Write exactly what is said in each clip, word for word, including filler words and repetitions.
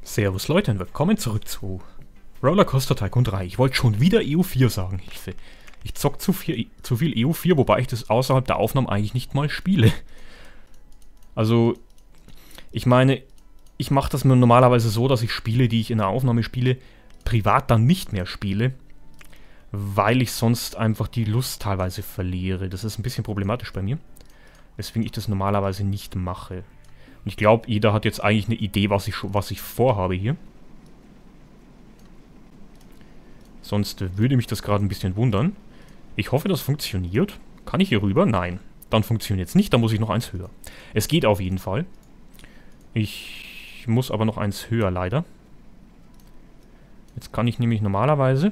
Servus Leute und willkommen zurück zu Rollercoaster Tycoon drei. Ich wollte schon wieder E U vier sagen. Hilfe. Ich zock zu viel, zu viel E U vier, wobei ich das außerhalb der Aufnahmen eigentlich nicht mal spiele. Also, ich meine, ich mache das nur normalerweise so, dass ich Spiele, die ich in der Aufnahme spiele, privat dann nicht mehr spiele, weil ich sonst einfach die Lust teilweise verliere. Das ist ein bisschen problematisch bei mir, weswegen ich das normalerweise nicht mache. Und ich glaube, jeder hat jetzt eigentlich eine Idee, was ich, was ich vorhabe hier. Sonst würde mich das gerade ein bisschen wundern. Ich hoffe, das funktioniert. Kann ich hier rüber? Nein. Dann funktioniert es nicht, dann muss ich noch eins höher. Es geht auf jeden Fall. Ich muss aber noch eins höher, leider. Jetzt kann ich nämlich normalerweise...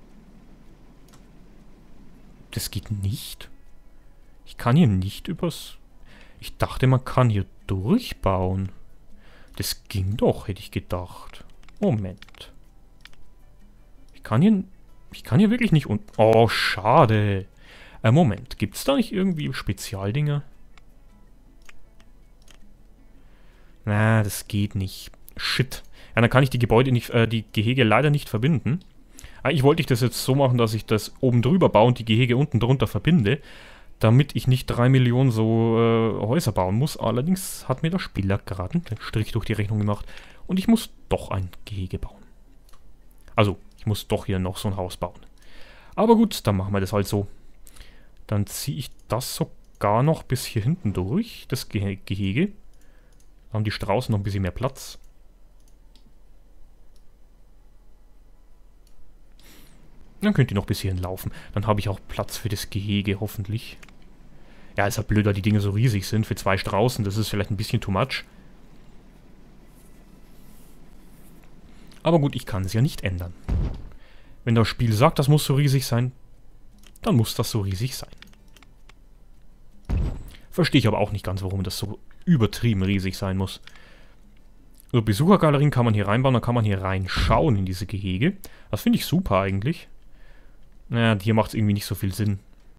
Das geht nicht. Ich kann hier nicht übers... Ich dachte, man kann hier durchbauen. Das ging doch, hätte ich gedacht. Moment. Ich kann hier... Ich kann hier wirklich nicht... Un oh, schade. Äh, Moment. Gibt es da nicht irgendwie Spezialdinger? Na, das geht nicht. Shit. Ja, dann kann ich die Gebäude nicht... Äh, die Gehege leider nicht verbinden. Eigentlich wollte ich das jetzt so machen, dass ich das oben drüber baue und die Gehege unten drunter verbinde, damit ich nicht drei Millionen so äh, Häuser bauen muss. Allerdings hat mir der Spieler gerade einen Strich durch die Rechnung gemacht und ich muss doch ein Gehege bauen. Also, ich muss doch hier noch so ein Haus bauen. Aber gut, dann machen wir das halt so. Dann ziehe ich das sogar noch bis hier hinten durch, das Ge Gehege. Da haben die Straußen noch ein bisschen mehr Platz. Dann könnt ihr noch bis hierhin laufen. Dann habe ich auch Platz für das Gehege, hoffentlich. Ja, ist halt blöd, da die Dinge so riesig sind. Für zwei Straußen, das ist vielleicht ein bisschen too much. Aber gut, ich kann es ja nicht ändern. Wenn das Spiel sagt, das muss so riesig sein, dann muss das so riesig sein. Verstehe ich aber auch nicht ganz, warum das so übertrieben riesig sein muss. So, Besuchergalerien kann man hier reinbauen, dann kann man hier reinschauen in diese Gehege. Das finde ich super eigentlich. Naja, hier macht es irgendwie nicht so viel Sinn.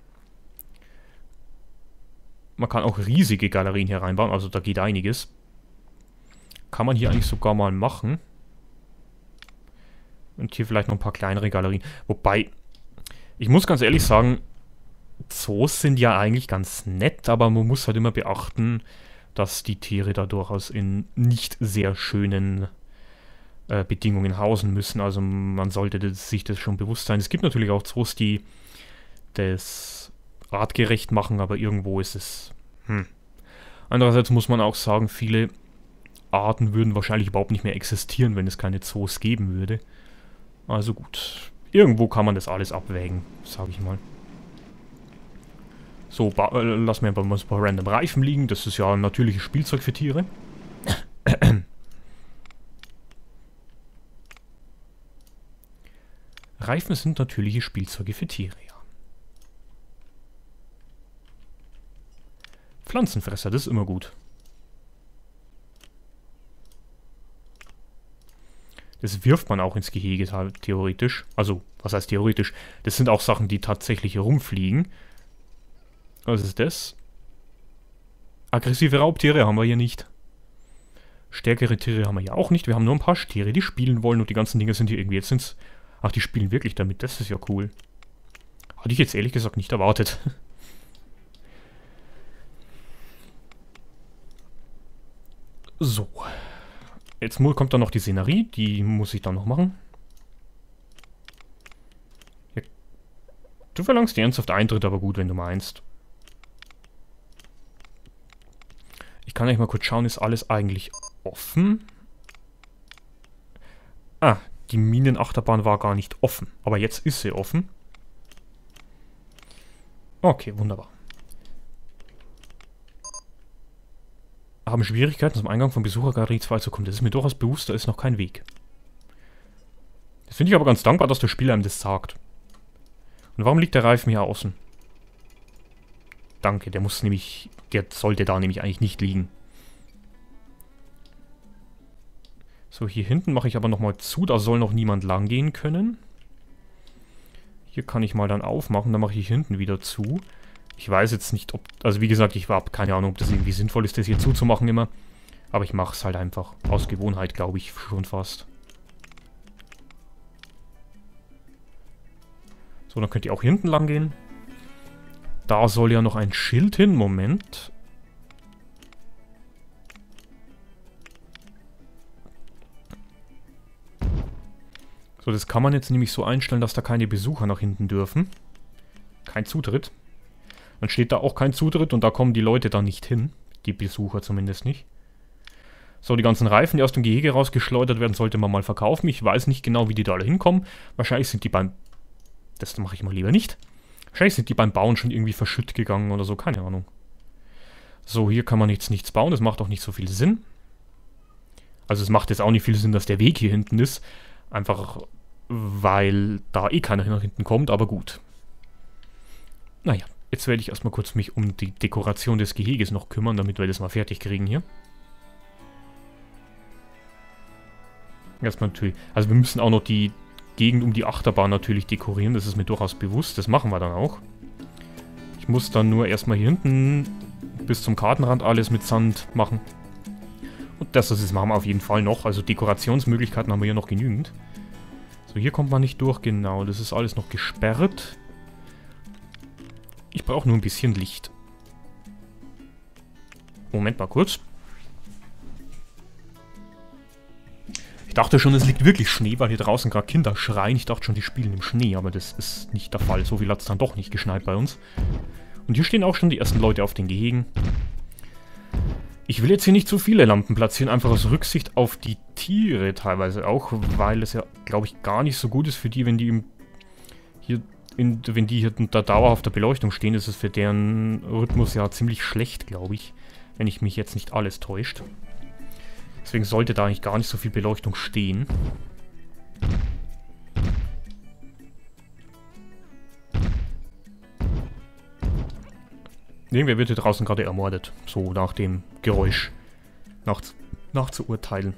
Man kann auch riesige Galerien hier reinbauen, also da geht einiges. Kann man hier eigentlich sogar mal machen. Und hier vielleicht noch ein paar kleinere Galerien. Wobei, ich muss ganz ehrlich sagen, Zoos sind ja eigentlich ganz nett, aber man muss halt immer beachten, dass die Tiere da durchaus in nicht sehr schönen äh, Bedingungen hausen müssen. Also man sollte das, sich das schon bewusst sein. Es gibt natürlich auch Zoos, die das artgerecht machen, aber irgendwo ist es... Hm. Andererseits muss man auch sagen, viele Arten würden wahrscheinlich überhaupt nicht mehr existieren, wenn es keine Zoos geben würde. Also gut, irgendwo kann man das alles abwägen, sage ich mal. So, äh, lassen wir mal ein paar random Reifen liegen. Das ist ja ein natürliches Spielzeug für Tiere. Reifen sind natürliche Spielzeuge für Tiere, ja. Pflanzenfresser, das ist immer gut. Das wirft man auch ins Gehege, theoretisch. Also, was heißt theoretisch? Das sind auch Sachen, die tatsächlich herumfliegen. Was ist das? Aggressive Raubtiere haben wir hier nicht. Stärkere Tiere haben wir hier auch nicht. Wir haben nur ein paar Stiere, die spielen wollen und die ganzen Dinge sind hier irgendwie... Jetzt sind's... Ach, die spielen wirklich damit. Das ist ja cool. Hatte ich jetzt ehrlich gesagt nicht erwartet. So. Jetzt kommt dann noch die Szenerie. Die muss ich dann noch machen. Ja. Du verlangst ernsthaft Eintritt, aber gut, wenn du meinst. Ich kann euch mal kurz schauen, ist alles eigentlich offen? Ah, die Minenachterbahn war gar nicht offen. Aber jetzt ist sie offen. Okay, wunderbar. Haben Schwierigkeiten zum Eingang von Besuchergalerie zwei zu kommen. Das ist mir durchaus bewusst, da ist noch kein Weg. Das finde ich aber ganz dankbar, dass der Spieler einem das sagt. Und warum liegt der Reifen hier außen? Danke, der muss nämlich... Der sollte da nämlich eigentlich nicht liegen. So, hier hinten mache ich aber nochmal zu. Da soll noch niemand lang gehen können. Hier kann ich mal dann aufmachen. Dann mache ich hier hinten wieder zu. Ich weiß jetzt nicht, ob... Also wie gesagt, ich habe keine Ahnung, ob das irgendwie sinnvoll ist, das hier zuzumachen immer. Aber ich mache es halt einfach aus Gewohnheit, glaube ich, schon fast. So, dann könnt ihr auch hier hinten lang gehen. Da soll ja noch ein Schild hin. Moment. So, das kann man jetzt nämlich so einstellen, dass da keine Besucher nach hinten dürfen. Kein Zutritt. Dann steht da auch kein Zutritt und da kommen die Leute dann nicht hin. Die Besucher zumindest nicht. So, die ganzen Reifen, die aus dem Gehege rausgeschleudert werden, sollte man mal verkaufen. Ich weiß nicht genau, wie die da alle hinkommen. Wahrscheinlich sind die beim... Das mache ich mal lieber nicht. Wahrscheinlich sind die beim Bauen schon irgendwie verschütt gegangen oder so, keine Ahnung. So, hier kann man jetzt nichts bauen, das macht auch nicht so viel Sinn. Also es macht jetzt auch nicht viel Sinn, dass der Weg hier hinten ist. Einfach, weil da eh keiner nach hinten kommt, aber gut. Naja, jetzt werde ich erstmal kurz mich um die Dekoration des Geheges noch kümmern, damit wir das mal fertig kriegen hier. Erstmal natürlich, also wir müssen auch noch die Gegend um die Achterbahn natürlich dekorieren, das ist mir durchaus bewusst, das machen wir dann auch. Ich muss dann nur erstmal hier hinten bis zum Kartenrand alles mit Sand machen. Und das, das machen wir auf jeden Fall noch, also Dekorationsmöglichkeiten haben wir hier noch genügend. So, hier kommt man nicht durch, genau, das ist alles noch gesperrt. Ich brauche nur ein bisschen Licht. Moment mal kurz. Ich dachte schon, es liegt wirklich Schnee, weil hier draußen gerade Kinder schreien. Ich dachte schon, die spielen im Schnee, aber das ist nicht der Fall. So viel hat es dann doch nicht geschneit bei uns. Und hier stehen auch schon die ersten Leute auf den Gehegen. Ich will jetzt hier nicht zu viele Lampen platzieren, einfach aus Rücksicht auf die Tiere teilweise auch, weil es ja, glaube ich, gar nicht so gut ist für die, wenn die im, hier, in, wenn die hier unter dauerhafter Beleuchtung stehen, ist es für deren Rhythmus ja ziemlich schlecht, glaube ich, wenn ich mich jetzt nicht alles täuscht. Deswegen sollte da eigentlich gar nicht so viel Beleuchtung stehen. Irgendwer wird hier draußen gerade ermordet. So nach dem Geräusch nach, nachzuurteilen.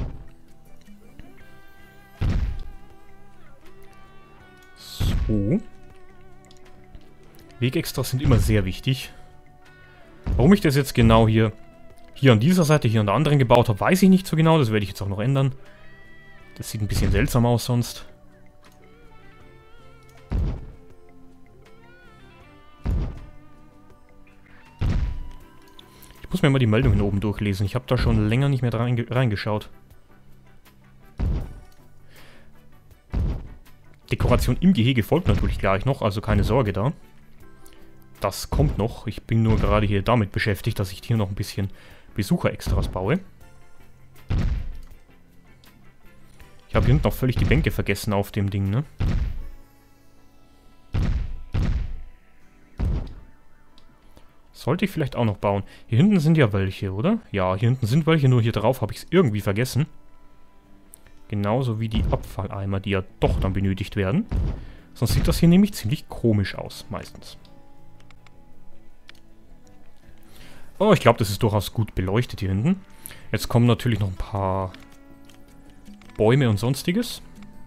So. Wegextras sind immer sehr wichtig. Warum ich das jetzt genau hier... Hier an dieser Seite, hier an der anderen gebaut habe, weiß ich nicht so genau. Das werde ich jetzt auch noch ändern. Das sieht ein bisschen seltsam aus sonst. Ich muss mir mal die Meldungen oben durchlesen. Ich habe da schon länger nicht mehr reingeschaut. Dekoration im Gehege folgt natürlich gleich noch, also keine Sorge da. Das kommt noch. Ich bin nur gerade hier damit beschäftigt, dass ich hier noch ein bisschen Besucher-Extras baue. Ich habe hier hinten noch völlig die Bänke vergessen auf dem Ding, ne? Sollte ich vielleicht auch noch bauen. Hier hinten sind ja welche, oder? Ja, hier hinten sind welche, nur hier drauf habe ich es irgendwie vergessen. Genauso wie die Abfalleimer, die ja doch dann benötigt werden. Sonst sieht das hier nämlich ziemlich komisch aus, meistens. Oh, ich glaube, das ist durchaus gut beleuchtet hier hinten. Jetzt kommen natürlich noch ein paar Bäume und Sonstiges.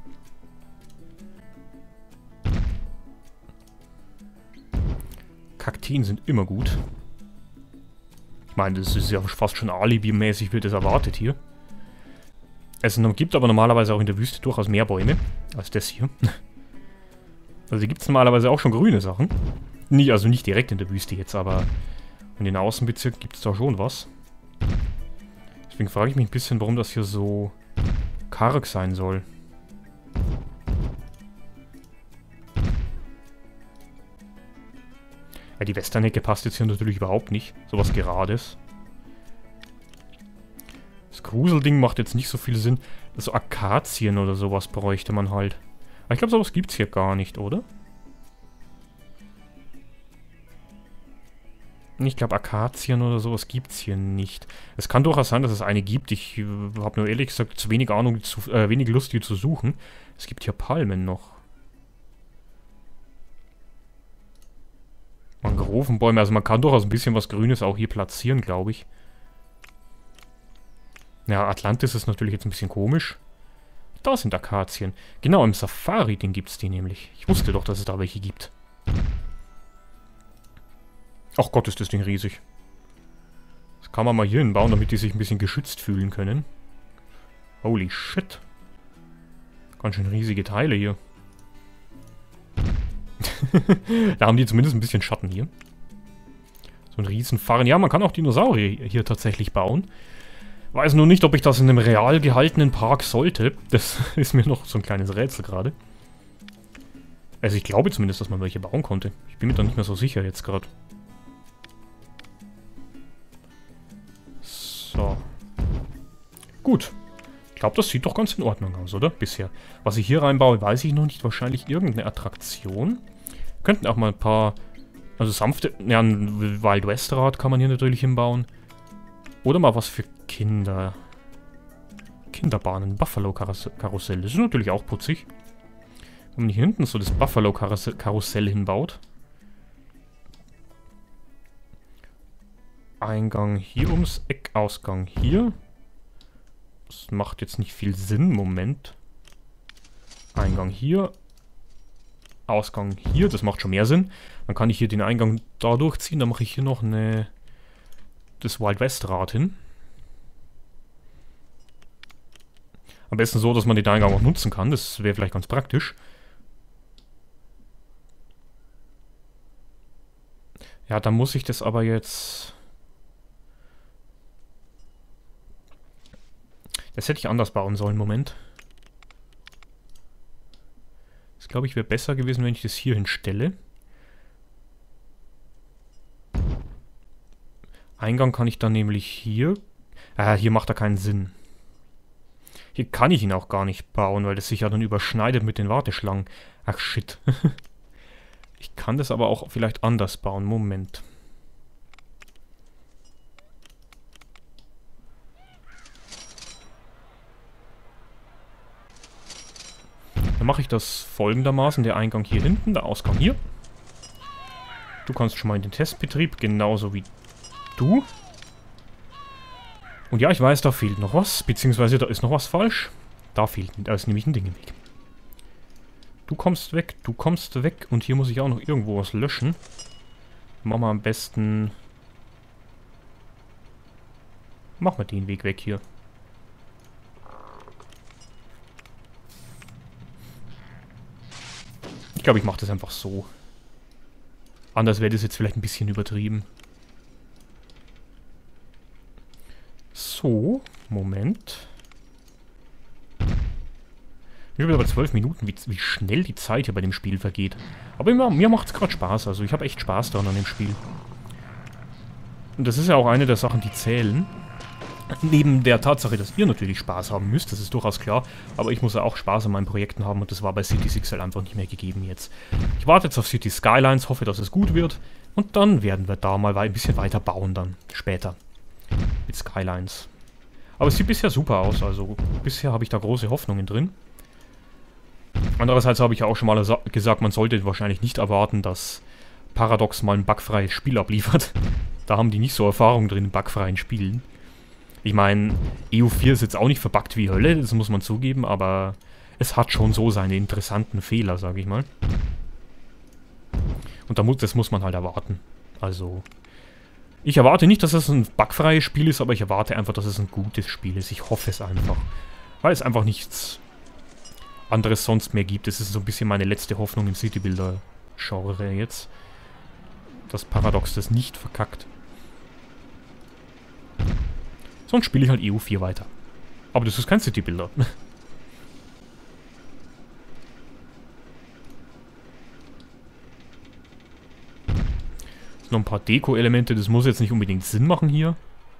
Kakteen sind immer gut. Ich meine, das ist ja fast schon alibimäßig, wird es erwartet hier. Es gibt aber normalerweise auch in der Wüste durchaus mehr Bäume als das hier. Also gibt es normalerweise auch schon grüne Sachen. Nie, also nicht direkt in der Wüste jetzt, aber in den Außenbezirken gibt es da schon was. Deswegen frage ich mich ein bisschen, warum das hier so karg sein soll. Ja, die Westernecke passt jetzt hier natürlich überhaupt nicht. Sowas Gerades. Das Gruselding macht jetzt nicht so viel Sinn. So Akazien oder sowas bräuchte man halt. Aber ich glaube, sowas gibt es hier gar nicht, oder? Ich glaube, Akazien oder sowas gibt es hier nicht. Es kann durchaus sein, dass es eine gibt. Ich äh, habe nur ehrlich gesagt zu wenig Ahnung, zu, äh, wenig Lust, die zu suchen. Es gibt hier Palmen noch. Mangrovenbäume. Also man kann durchaus ein bisschen was Grünes auch hier platzieren, glaube ich. Ja, Atlantis ist natürlich jetzt ein bisschen komisch. Da sind Akazien. Genau, im Safari-Ding gibt es die nämlich. Ich wusste doch, dass es da welche gibt. Ach Gott, ist das Ding riesig. Das kann man mal hier hinbauen, damit die sich ein bisschen geschützt fühlen können. Holy shit. Ganz schön riesige Teile hier. Da haben die zumindest ein bisschen Schatten hier. So ein Riesenfarren. Ja, man kann auch Dinosaurier hier tatsächlich bauen. Weiß nur nicht, ob ich das in einem real gehaltenen Park sollte. Das ist mir noch so ein kleines Rätsel gerade. Also ich glaube zumindest, dass man welche bauen konnte. Ich bin mir da nicht mehr so sicher jetzt gerade. So. Gut. Ich glaube, das sieht doch ganz in Ordnung aus, oder? Bisher. Was ich hier reinbaue, weiß ich noch nicht. Wahrscheinlich irgendeine Attraktion. Könnten auch mal ein paar... Also sanfte... Ja, ein Wild West Rad kann man hier natürlich hinbauen. Oder mal was für Kinder. Kinderbahnen. Buffalo Karussell. Das ist natürlich auch putzig. Wenn man hier hinten so das Buffalo Karussell hinbaut. Eingang hier ums Eck, Ausgang hier. Das macht jetzt nicht viel Sinn. Moment. Eingang hier. Ausgang hier. Das macht schon mehr Sinn. Dann kann ich hier den Eingang da durchziehen. Dann mache ich hier noch eine... das Wild West Rad hin. Am besten so, dass man den Eingang auch nutzen kann. Das wäre vielleicht ganz praktisch. Ja, dann muss ich das aber jetzt... Das hätte ich anders bauen sollen. Moment. Das glaube ich wäre besser gewesen, wenn ich das hier hinstelle. Eingang kann ich dann nämlich hier... Ah, hier macht er keinen Sinn. Hier kann ich ihn auch gar nicht bauen, weil das sich ja dann überschneidet mit den Warteschlangen. Ach, shit. Ich kann das aber auch vielleicht anders bauen. Moment. Dann mache ich das folgendermaßen. Der Eingang hier hinten, der Ausgang hier. Du kannst schon mal in den Testbetrieb, genauso wie du. Und ja, ich weiß, da fehlt noch was, beziehungsweise da ist noch was falsch. Da fehlt, da ist nämlich ein Ding im Weg. Du kommst weg, du kommst weg und hier muss ich auch noch irgendwo was löschen. Machen wir am besten... Machen wir den Weg weg hier. Ich glaube, ich mache das einfach so. Anders wäre das jetzt vielleicht ein bisschen übertrieben. So, Moment. Ich bin aber zwölf Minuten, wie, wie schnell die Zeit hier bei dem Spiel vergeht. Aber mir, mir macht es gerade Spaß, also ich habe echt Spaß daran an dem Spiel. Und das ist ja auch eine der Sachen, die zählen. Neben der Tatsache, dass ihr natürlich Spaß haben müsst, das ist durchaus klar. Aber ich muss ja auch Spaß an meinen Projekten haben und das war bei Cities X L einfach nicht mehr gegeben jetzt. Ich warte jetzt auf Cities Skylines, hoffe, dass es gut wird. Und dann werden wir da mal ein bisschen weiter bauen dann, später. Mit Skylines. Aber es sieht bisher super aus, also bisher habe ich da große Hoffnungen drin. Andererseits habe ich ja auch schon mal gesagt, man sollte wahrscheinlich nicht erwarten, dass Paradox mal ein bugfreies Spiel abliefert. Da haben die nicht so Erfahrung drin in bugfreien Spielen. Ich meine, E U vier ist jetzt auch nicht verbuggt wie Hölle, das muss man zugeben, aber es hat schon so seine interessanten Fehler, sage ich mal. Und da muss, das muss man halt erwarten. Also, ich erwarte nicht, dass es ein bugfreies Spiel ist, aber ich erwarte einfach, dass es ein gutes Spiel ist. Ich hoffe es einfach. Weil es einfach nichts anderes sonst mehr gibt. Das ist so ein bisschen meine letzte Hoffnung im Citybuilder-Genre jetzt. Dass Paradox das nicht verkackt. Sonst spiele ich halt E U vier weiter. Aber das ist kein Citybuilder. Noch ein paar Deko-Elemente, das muss jetzt nicht unbedingt Sinn machen hier.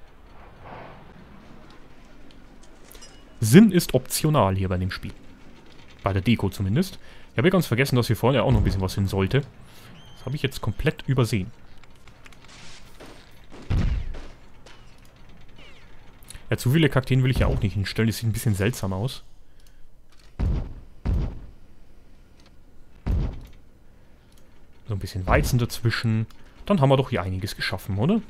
Sinn ist optional hier bei dem Spiel. Bei der Deko zumindest. Ich habe ja ganz vergessen, dass hier vorne auch noch ein bisschen was hin sollte. Das habe ich jetzt komplett übersehen. Ja, zu viele Kakteen will ich ja auch nicht hinstellen, das sieht ein bisschen seltsam aus. So ein bisschen Weizen dazwischen. Dann haben wir doch hier einiges geschaffen, oder?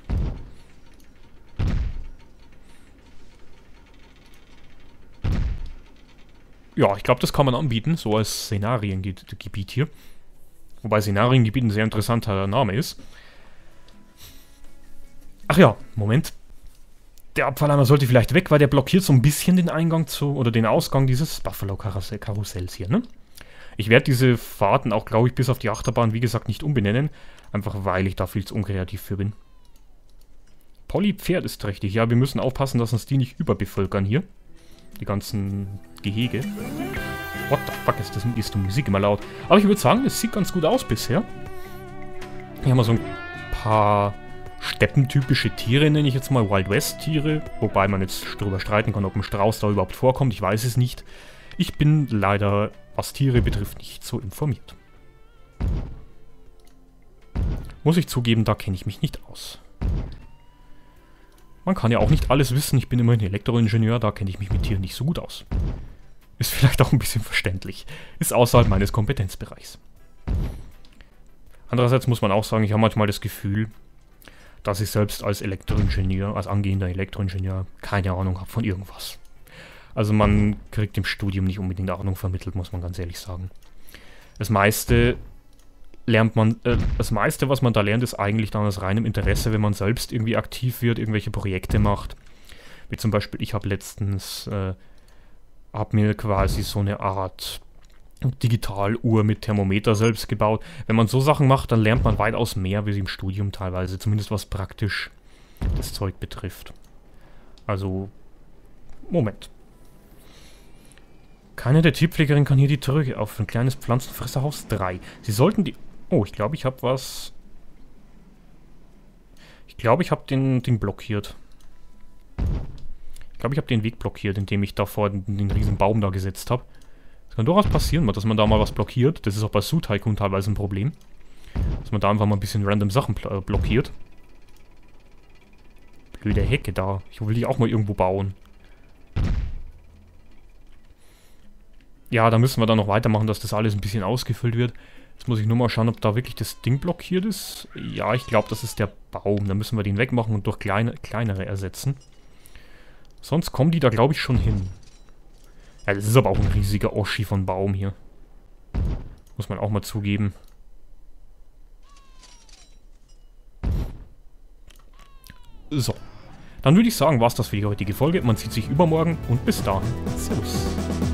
Ja, ich glaube, das kann man anbieten, so als Szenariengebiet hier. Wobei Szenariengebiet ein sehr interessanter Name ist. Ach ja, Moment. Der Abfalleimer sollte vielleicht weg, weil der blockiert so ein bisschen den Eingang zu, oder den Ausgang dieses Buffalo-Karussells hier, ne? Ich werde diese Fahrten auch, glaube ich, bis auf die Achterbahn, wie gesagt, nicht umbenennen. Einfach weil ich da viel zu unkreativ für bin. Polly Pferd ist trächtig. Ja, wir müssen aufpassen, dass uns die nicht überbevölkern hier. Die ganzen Gehege. What the fuck ist das? Ist die Musik immer laut? Aber ich würde sagen, es sieht ganz gut aus bisher. Hier haben wir so ein paar steppentypische Tiere, nenne ich jetzt mal Wild West Tiere. Wobei man jetzt darüber streiten kann, ob ein Strauß da überhaupt vorkommt. Ich weiß es nicht. Ich bin leider, was Tiere betrifft, nicht so informiert. Muss ich zugeben, da kenne ich mich nicht aus. Man kann ja auch nicht alles wissen. Ich bin immerhin Elektroingenieur, da kenne ich mich mit Tieren nicht so gut aus. Ist vielleicht auch ein bisschen verständlich. Ist außerhalb meines Kompetenzbereichs. Andererseits muss man auch sagen, ich habe manchmal das Gefühl, dass ich selbst als Elektroingenieur, als angehender Elektroingenieur, keine Ahnung habe von irgendwas. Also man kriegt im Studium nicht unbedingt Ahnung vermittelt, muss man ganz ehrlich sagen. Das meiste lernt man, äh, das meiste, was man da lernt, ist eigentlich dann aus reinem Interesse, wenn man selbst irgendwie aktiv wird, irgendwelche Projekte macht. Wie zum Beispiel, ich habe letztens, äh, habe mir quasi so eine Art Digitaluhr mit Thermometer selbst gebaut. Wenn man so Sachen macht, dann lernt man weitaus mehr, wie sie im Studium teilweise, zumindest was praktisch das Zeug betrifft. Also, Moment. Keine der Tierpflegerinnen kann hier die Tröge auf ein kleines Pflanzenfresserhaus drei. Sie sollten die... Oh, ich glaube, ich habe was... Ich glaube, ich habe den Ding blockiert. Ich glaube, ich habe den Weg blockiert, indem ich da vor den, den riesen Baum da gesetzt habe. Es kann durchaus passieren, dass man da mal was blockiert. Das ist auch bei Zoo Tycoon teilweise ein Problem. Dass man da einfach mal ein bisschen random Sachen blockiert. Blöde Hecke da. Ich will die auch mal irgendwo bauen. Ja, da müssen wir dann noch weitermachen, dass das alles ein bisschen ausgefüllt wird. Jetzt muss ich nur mal schauen, ob da wirklich das Ding blockiert ist. Ja, ich glaube, das ist der Baum. Da müssen wir den wegmachen und durch kleine, kleinere ersetzen. Sonst kommen die da, glaube ich, schon hin. Ja, das ist aber auch ein riesiger Oschi von Baum hier. Muss man auch mal zugeben. So. Dann würde ich sagen, war es das für die heutige Folge. Man sieht sich übermorgen und bis dahin. Servus.